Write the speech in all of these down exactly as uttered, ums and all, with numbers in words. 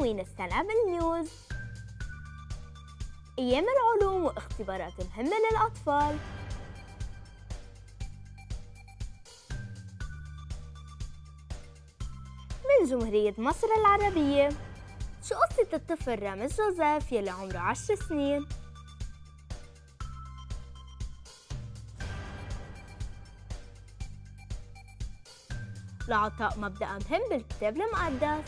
عناوين السنة بالنيوز. أيام العلوم واختبارات مهمة للأطفال. من جمهورية مصر العربية، شو قصة الطفل رامز جوزيف يلي عمره عشر سنين؟ لعطاء مبدأ مهم بالكتاب المقدس.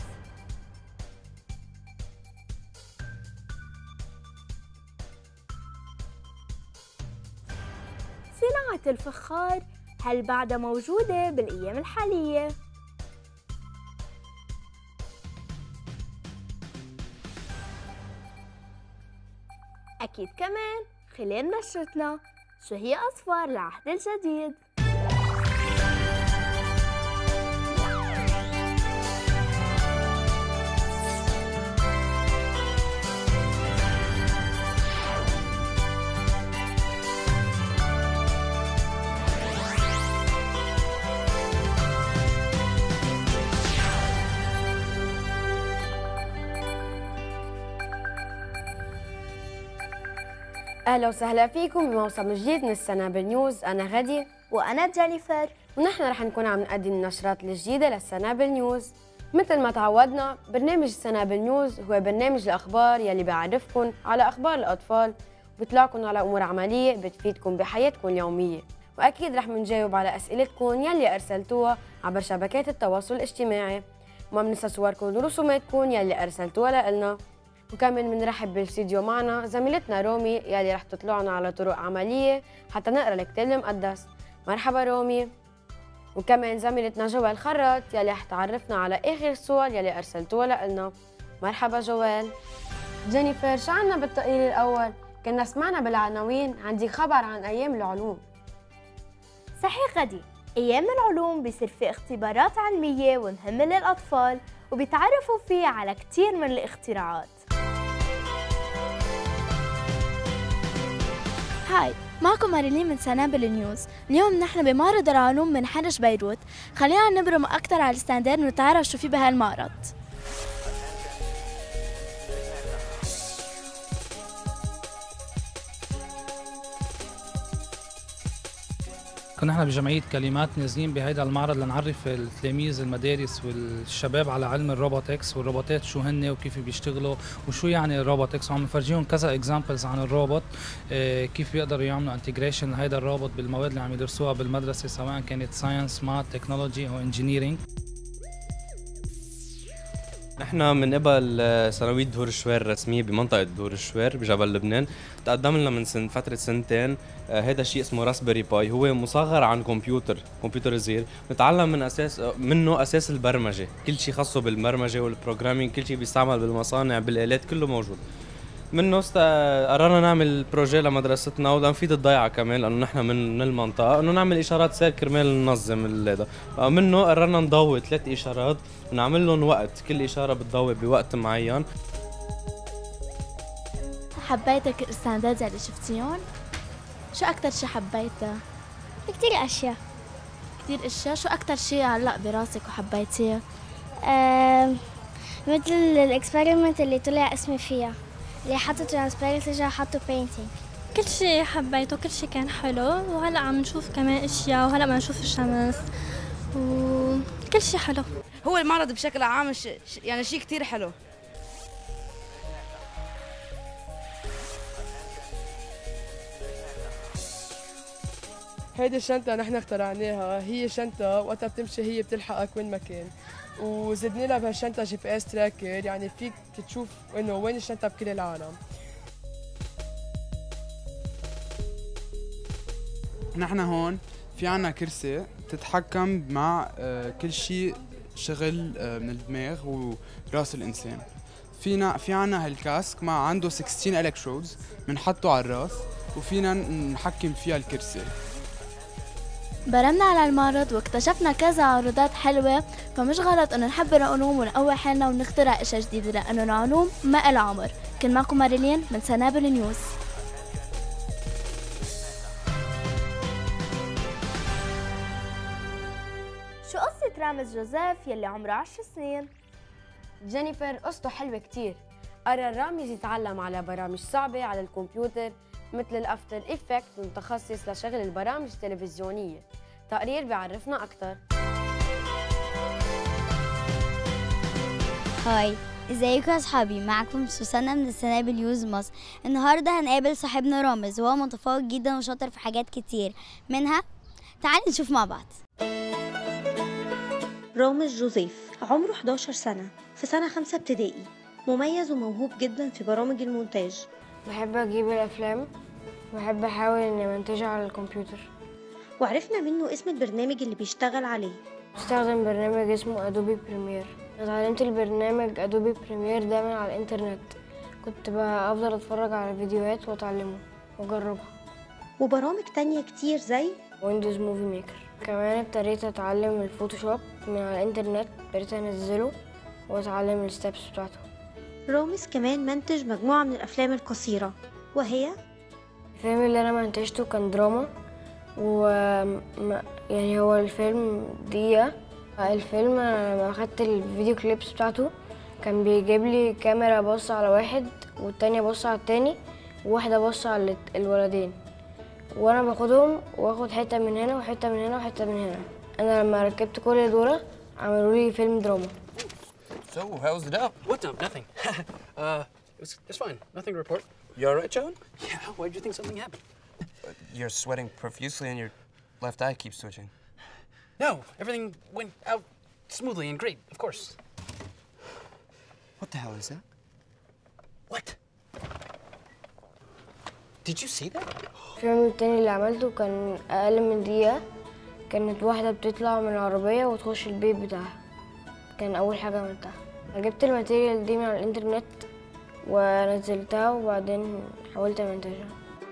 صناعة الفخار هل بعدها موجودة بالأيام الحالية؟ أكيد كمان خلال نشرتنا شو هي أصفار العهد الجديد. أهلا وسهلا فيكم بموسم جديد من السنابل نيوز. أنا غدي وأنا جينيفر، ونحن رح نكون عم نقدم النشرات الجديدة للسنابل نيوز. مثل ما تعودنا، برنامج السنابل نيوز هو برنامج الأخبار يلي بيعرفكم على أخبار الأطفال وبيطلعكم على أمور عملية بتفيدكم بحياتكم اليومية، وأكيد رح منجاوب على أسئلتكم يلي أرسلتوها عبر شبكات التواصل الاجتماعي، وما بننسى صوركم ورسوماتكم يلي أرسلتوها لنا. وكمان بنرحب بالاستديو معنا زميلتنا رومي يلي رح تطلعنا على طرق عملية حتى نقرا الكتاب المقدس. مرحبا رومي. وكمان زميلتنا جوال خرط يلي رح تعرفنا على آخر الصور يلي أرسلتوها لنا. مرحبا جوال. جينيفر، شو عنا بالتقرير الأول؟ كنا سمعنا بالعناوين عندي خبر عن أيام العلوم. صحيح غدي، أيام العلوم بيصير في اختبارات علمية ومهمة للأطفال وبيتعرفوا فيه على كتير من الاختراعات. هاي، معكم ماريلين من سنابل نيوز. اليوم نحن بمعرض العلوم من حرج بيروت. خلينا نبرم أكثر على الستاندر ونتعرف شو في بهالمعرض. كنا نحن بجمعية كلمات نازلين بهيدا المعرض لنعرف التلاميذ المدارس والشباب على علم الروبوتكس والروبوتات شو هن وكيف بيشتغلوا وشو يعني الروبوتكس، وعم نفرجيهم كذا اكزامبلز عن الروبوت، اه كيف بيقدروا يعملوا انتجريشن لهيدا الروبوت بالمواد اللي عم يدرسوها بالمدرسة سواء كانت ساينس، مات، تكنولوجي او انجينيرينج. نحن من قبل ثانوية دهور الشوير الرسمية بمنطقة دهور الشوير بجبل لبنان، تقدم لنا من سن فترة سنتين هذا الشيء اسمه راسبيري باي، هو مصغر عن كمبيوتر كمبيوتر صغير، نتعلم من اساس منه اساس البرمجة، كل شيء خاصه بالبرمجة والبروجرامينج، كل شيء بيستعمل بالمصانع بالآلات كله موجود. منه است... قررنا نعمل بروجي لمدرستنا ولنفيد الضيعة كمان لأنه نحن من المنطقة، إنه نعمل إشارات سير كرمال ننظم هذا. منه قررنا نضوي ثلاث إشارات ونعمل لهم وقت، كل إشارة بتضوي بوقت معين. حبيتك الستاندرز اللي شفتيهم؟ شو أكتر شي حبيته؟ كتير أشياء. كتير أشياء، شو أكتر شي علق براسك وحبيتيه؟ أه... مثل الإكسبيرمنت اللي طلع اسمي فيها، اللي حطوا ترانسبيرنت رجع حطوا بينتينج. كل شيء حبيته، كل شيء كان حلو، وهلا عم نشوف كمان اشياء، وهلا بدنا نشوف الشمس وكل شيء حلو. هو المعرض بشكل عام ش... يعني شيء كتير حلو. هيدي الشنطة نحن اخترعناها، هي شنطة وقتها بتمشي هي بتلحقك وين ما كان، وزدنا لها بهالشنطة جي بي اس تراكر، يعني فيك تشوف انه وين الشنطة بكل العالم. نحن هون في عنا كرسي بتتحكم مع كل شيء شغل من الدماغ وراس الانسان. فينا في عنا هالكاسك مع عنده ستة عشر الكترودز بنحطه على الراس وفينا نحكم فيها الكرسي. برمنا على المعرض واكتشفنا كذا عروضات حلوة، فمش غلط انه نحب العلوم ونقوي حالنا ونخترع اشياء جديدة، لانه العلوم ما إلها عمر. كان معكم ماريلين من سنابل نيوز. شو قصة رامز جوزيف يلي عمره عشر سنين؟ جينيفر قصته حلوة كتير. قرر رامز يتعلم على برامج صعبة على الكمبيوتر مثل الأفتر إفكت المتخصص لشغل البرامج التلفزيونية. تقرير بيعرفنا أكتر. هاي، ازيكم يا اصحابي؟ معكم سوسنة من السنابل نيوز مصر. النهارده هنقابل صاحبنا رامز، وهو متفوق جدا وشاطر في حاجات كتير منها. تعالوا نشوف مع بعض. رامز جوزيف عمره حداشر سنة، في سنة خمسة ابتدائي، مميز وموهوب جدا في برامج المونتاج. بحب أجيب الأفلام، بحب أحاول إني منتجها على الكمبيوتر. وعرفنا منه اسم البرنامج اللي بيشتغل عليه. بستخدم برنامج اسمه أدوبي بريمير. اتعلمت البرنامج أدوبي بريمير ده من على الإنترنت، كنت بقى أفضل أتفرج على فيديوهات وأتعلمه وأجربها. وبرامج تانية كتير زي ويندوز موفي ميكر. كمان ابتديت أتعلم الفوتوشوب من على الإنترنت، ابتديت أنزله وأتعلم الستبس بتاعته. رامز كمان منتج مجموعة من الأفلام القصيرة، وهي الفيلم اللي أنا منتجته كان دراما، و يعني هو الفيلم دقيقة. الفيلم لما أخدت الفيديو كليبس بتاعته كان بيجيب لي كاميرا بص على واحد والتانية بص على التاني وواحدة بص على الولدين، وانا باخدهم واخد حته من هنا وحته من هنا وحته من هنا. انا لما ركبت كل دول عملوا لي فيلم دراما. So, how was the dump? What dump? Nothing. uh, it was, it's fine. Nothing to report. You all right, John? Yeah. Why did you think something happened? Uh, you're sweating profusely and your left eye keeps twitching. No, everything went out smoothly and great, of course. What the hell is that? What? Did you see that? الفيلم التاني اللي عملته كان أقل من دقيقة. كانت واحدة بتطلع من العربية وتخش البيت بتاعها. كان أول حاجة عملتها. جبت الماتيريال دي من على الإنترنت ونزلتها وبعدين حاولت أمنتجها.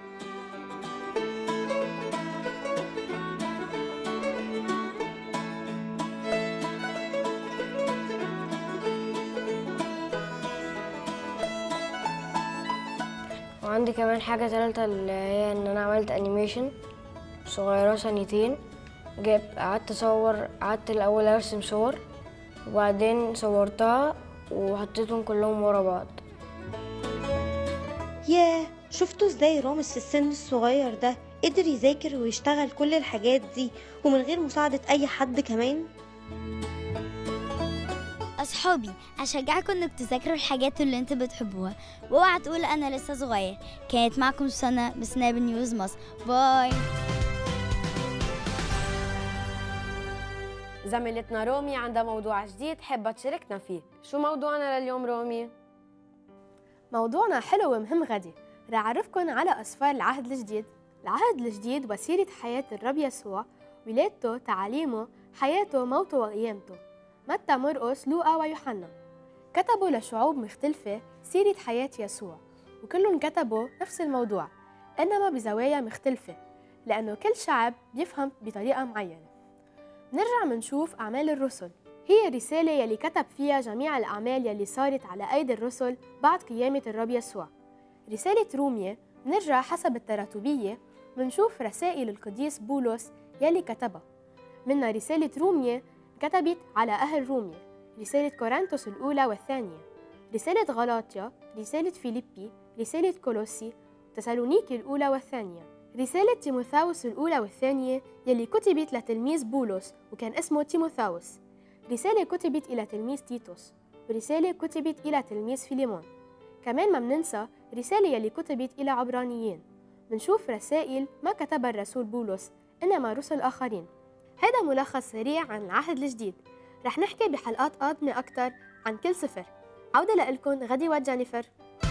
وعندي كمان حاجة تالتة اللي هي إن أنا عملت أنيميشن صغيرة ثانيتين. جبت قعدت أصور، قعدت الأول أرسم صور وبعدين صورتها وحطيتهم كلهم ورا بعض. ياه، شفتوا ازاي رامز في السن الصغير ده قدر يذاكر ويشتغل كل الحاجات دي ومن غير مساعدة أي حد كمان؟ أصحابي، أشجعكم إنك تذاكروا الحاجات اللي أنتوا بتحبوها، واوعى تقول أنا لسه صغير. كانت معكم سنة بسنابل نيوز مصر. باي. زميلتنا رومي عندها موضوع جديد حابة تشاركنا فيه. شو موضوعنا لليوم رومي؟ موضوعنا حلو ومهم غدي. رح أعرفكم على أسفار العهد الجديد. العهد الجديد وسيرة حياة الرب يسوع، ولادته، تعاليمه، حياته، موته وقيامته. متى، مرقس، لوقا ويوحنا. كتبوا لشعوب مختلفة سيرة حياة يسوع، وكلهم كتبوا نفس الموضوع إنما بزوايا مختلفة، لأنه كل شعب بيفهم بطريقة معينة. نرجع منشوف أعمال الرسل، هي الرسالة يلي كتب فيها جميع الأعمال يلي صارت على أيدي الرسل بعد قيامة الرب يسوع. رسالة رومية نرجع حسب التراتبية منشوف رسائل القديس بولس يلي كتبها. منها رسالة رومية كتبت على أهل رومية، رسالة كورنثوس الأولى والثانية، رسالة غلاطيا، رسالة فيليبي، رسالة كولوسي، تسالونيكي الأولى والثانية، رسالة تيموثاوس الأولى والثانية يلي كتبت لتلميذ بولس وكان اسمه تيموثاوس، رسالة كتبت إلى تلميذ تيتوس، ورسالة كتبت إلى تلميذ فيليمون. كمان ما مننسى رسالة يلي كتبت إلى عبرانيين. منشوف رسائل ما كتبها الرسول بولس إنما رسل آخرين. هذا ملخص سريع عن العهد الجديد. رح نحكي بحلقات قادمة أكتر عن كل سفر. عودة لإلكن غدي وجينيفر.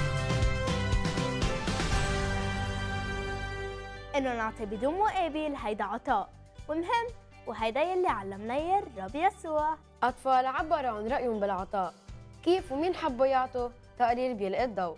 إنه نعطي بدون مقابل هيدا عطاء ومهم، وهيدا يلي علمنا إياه الرب يسوع. أطفال عبروا عن رأيهم بالعطاء، كيف ومين حبوا يعطوا؟ تقرير بيلقي الضوء.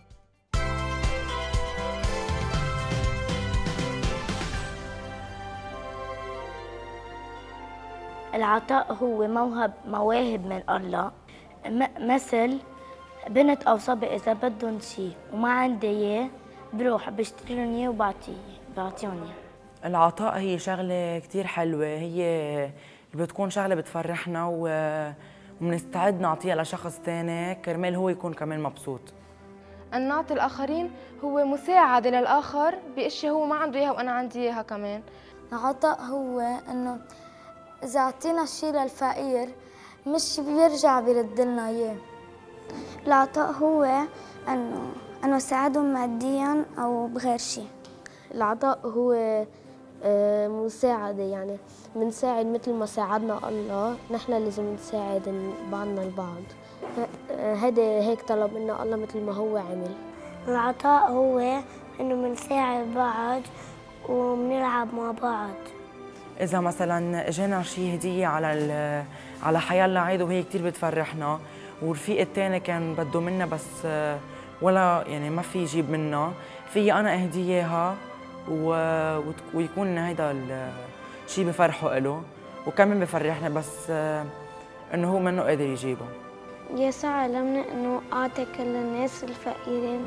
العطاء هو موهب مواهب من الله، مثل بنت أو صبي إذا بدهم شيء وما عندي إياه بروح بشتريهم إياه وبعطيه بعطيهم إياه. العطاء هي شغلة كتير حلوة، هي بتكون شغلة بتفرحنا و... وبنستعد نعطيها لشخص ثاني كرمال هو يكون كمان مبسوط. أن نعطي الآخرين هو مساعدة للآخر بأشياء هو ما عنده إياها وأنا عندي إياها كمان. العطاء هو إنه إذا أعطينا شيء للفقير مش بيرجع بيرد لنا إياه. العطاء هو إنه إنه ساعدهم مادياً أو بغير شيء. العطاء هو مساعدة، يعني بنساعد مثل ما ساعدنا الله، نحن لازم نساعد بعضنا البعض. هذا هيك طلب منا الله مثل ما هو عمل. العطاء هو إنه بنساعد بعض وبنلعب مع بعض. إذا مثلا اجانا شي هدية على على حيالله عيد وهي كتير بتفرحنا، والرفيق الثاني كان بده منا بس ولا يعني ما في يجيب منا، في أنا أهديه إياها ويكون هيدا الشيء بفرحه إله وكمان بفرحنا، بس إنه هو منه قادر يجيبه. يسوع علمنا إنه أعطى كل الناس الفقيرين.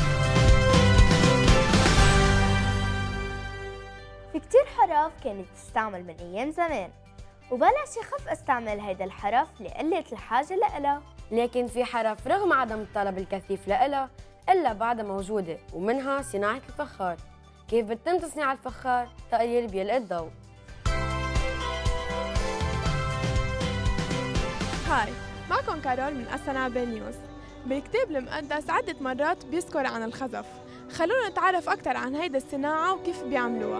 في كتير حرف كانت تستعمل من أيام زمان، وبلش يخف استعمال هيدا الحرف لقلة الحاجة لإلها. لكن في حرف رغم عدم الطلب الكثيف لإلها إلا بعدها موجودة، ومنها صناعة الفخار. كيف بتتم تصنيع الفخار؟ تقرير بيلقي الضوء. هاي، معكم كارول من أسنابل نيوز. بالكتاب المقدس عدة مرات بيذكر عن الخزف. خلونا نتعرف أكثر عن هيدا الصناعة وكيف بيعملوها.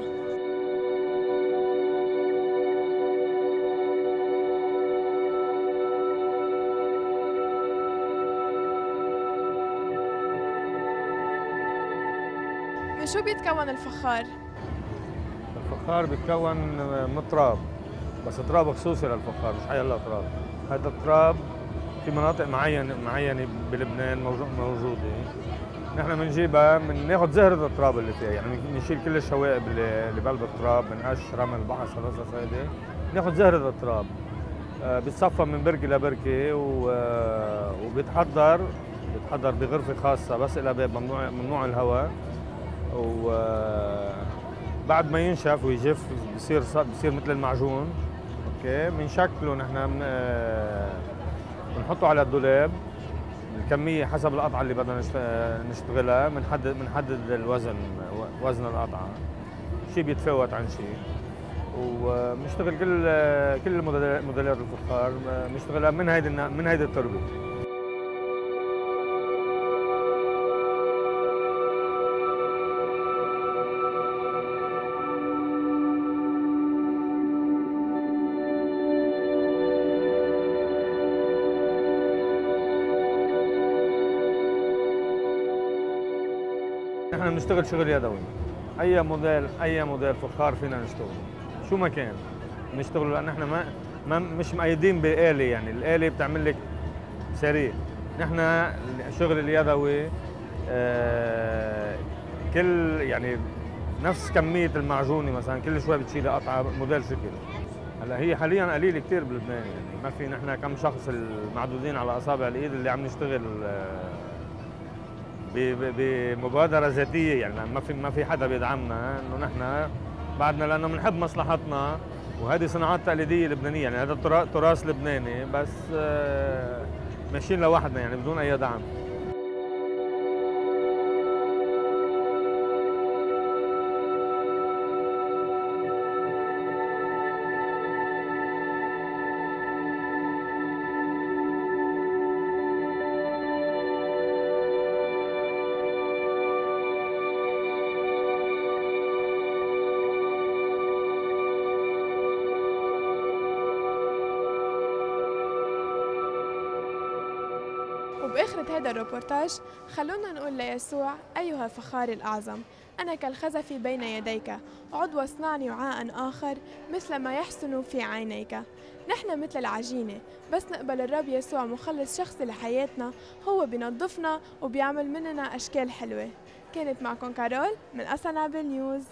من شو بيتكون الفخار؟ الفخار بيتكون من تراب، بس تراب خصوصي للفخار، مش حيلا تراب. هذا التراب في مناطق معينة معينة بلبنان موجودة. نحن بنجيبها بناخذ زهرة التراب اللي فيها، يعني بنشيل كل الشوائب اللي بقلب التراب، بنقش رمل بحص القصص هيدي، بناخذ زهرة التراب. آه بيتصفى من بركة لبركة وبيتحضر بيتحضر بغرفة خاصة بس لها باب، ممنوع ممنوع الهواء. وبعد ما ينشف ويجف بصير بصير مثل المعجون. اوكي، بنشكله نحن بنحطه على الدولاب، الكميه حسب القطعه اللي بدنا نشتغلها، بنحدد بنحدد الوزن وزن القطعه، شيء بيتفاوت عن شيء، وبنشتغل كل كل موديلات الفخار بنشتغلها من هيدي من هيدي التربه. نحن بنشتغل شغل يدوي، اي موديل اي موديل فخار فينا نشتغل شو ما كان نشتغل، لان احنا ما, ما مش مقيدين بآلة، يعني الآلة بتعمل لك سريع. نحن الشغل اليدوي آه كل يعني نفس كمية المعجونة مثلا كل شوي بتشيل قطعة موديل شكل. هلا هي حاليا قليلة كثير بلبنان، يعني ما في نحن كم شخص المعدودين على اصابع الايد اللي عم نشتغل آه بمبادرة ذاتية، يعني ما في ما في حدا بيدعمنا، انه نحن بعدنا لانه بنحب مصلحتنا، وهذه صناعات تقليدية لبنانية، يعني هذا تراث لبناني بس ماشيين لوحدنا يعني بدون اي دعم. وبآخرة هذا الروبورتاج خلونا نقول ليسوع: أيها الفخار الأعظم، أنا كالخزف بين يديك، عد واصنعني وعاء آخر مثل ما يحسن في عينيك. نحن مثل العجينة، بس نقبل الرب يسوع مخلص شخصي لحياتنا، هو بينظفنا وبيعمل مننا أشكال حلوة. كانت معكم كارول من أسنابل نيوز.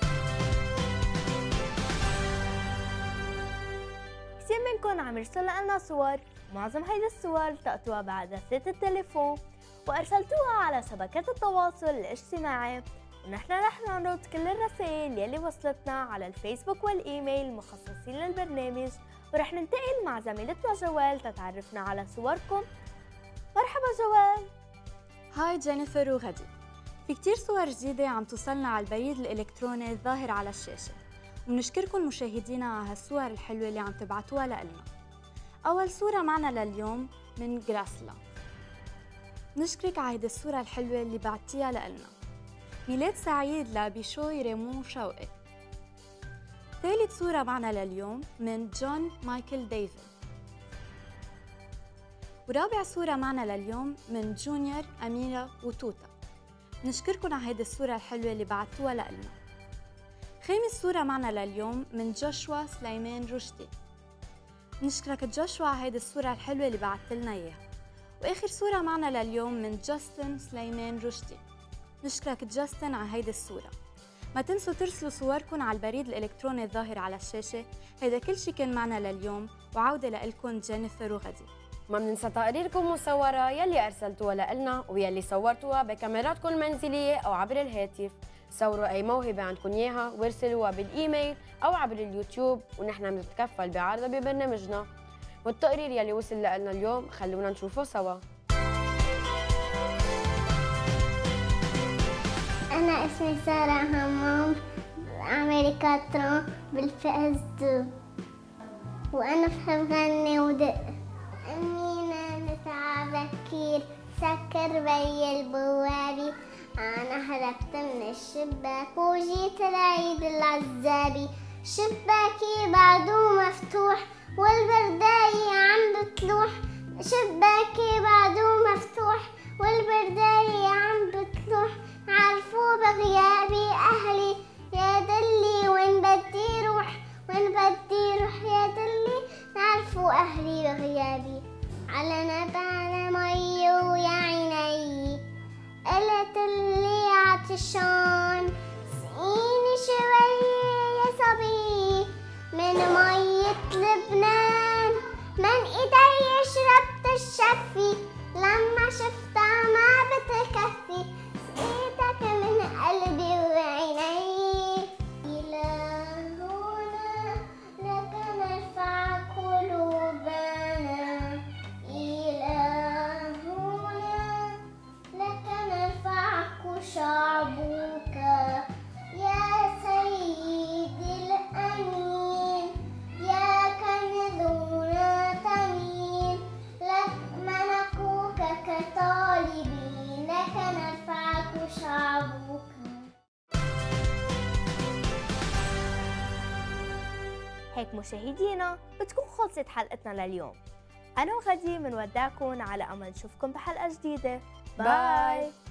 كثير منكم عم يرسلوا لنا صور، معظم هيدي الصور التقطوها بعدسات التليفون وأرسلتوها على شبكات التواصل الاجتماعي، ونحن رح نعرض كل الرسائل يلي وصلتنا على الفيسبوك والإيميل المخصصين للبرنامج ورح ننتقل مع زميلتنا جوال تتعرفنا على صوركم. مرحبا جوال. هاي جينيفر وغدي. في كتير صور جديدة عم توصلنا على البريد الإلكتروني الظاهر على الشاشة، وبنشكركم مشاهدينا على هالصور الحلوة اللي عم تبعتوها لنا. أول صورة معنا لليوم من جراسلا. نشكرك على هيدي الصورة الحلوة اللي بعتيها لنا. ميلاد سعيد لبيشوي ريمون شوقي. ثالث صورة معنا لليوم من جون مايكل ديفيد. ورابع صورة معنا لليوم من جونيور أميرة وتوتا. نشكركم على هيدي الصورة الحلوة اللي بعتوها لنا. خامس صورة معنا لليوم من جوشوا سليمان رشدي. نشكرك جوشوا على هيدي الصورة الحلوة اللي بعت لنا إياها. وآخر صورة معنا لليوم من جاستن سليمان رشدي. نشكرك جاستن على هيدي الصورة. ما تنسوا ترسلوا صوركم على البريد الإلكتروني الظاهر على الشاشة. هيدا كل شي كان معنا لليوم، وعودة لإلكم جينيفر وغدي. ما بننسى تقاريركم المصورة يلي أرسلتوها لنا ويلي صورتوها بكاميراتكم المنزلية أو عبر الهاتف. صوروا أي موهبة عندكم إياها وارسلوها بالإيميل أو عبر اليوتيوب، ونحن بنتكفل بعرضها ببرنامجنا. والتقرير يلي وصل لنا اليوم خلونا نشوفه سوا. أنا اسمي سارة همام، عمري كاترة بالفئة دو، وأنا بحب غني ودق. أمينة نسعى بكير، سكر بي البوابي، أنا هربت من الشباك وجيت العيد العزابي. شباكي بعده مفتوح والبرداية عم بتلوح، شباكي بعده مفتوح والبرداية عم بتلوح. عرفوا بغيابي أهلي يا دلي، وين بدي روح وين بدي روح يا دلي. عرفوا أهلي بغيابي، على نبع مي ويا عيني. قلت اللي عطشان سقيني شوية يا صبي من مية لبنان. من إيدي شربت الشفي لما شفتها ما بتكفي. سقيتك من قلبي وعيني. إلهنا لك نرفع قلوبنا، إلهنا لك نرفع شعبك يا سيدي الأمين. يا كنزنا ثمين لك ملكوك كطالبين، لك نرفعك شعبك. هيك مشاهدينا بتكون خلصت حلقتنا لليوم. أنا وغدي منودعكم على أمل نشوفكم بحلقة جديدة. باي, باي.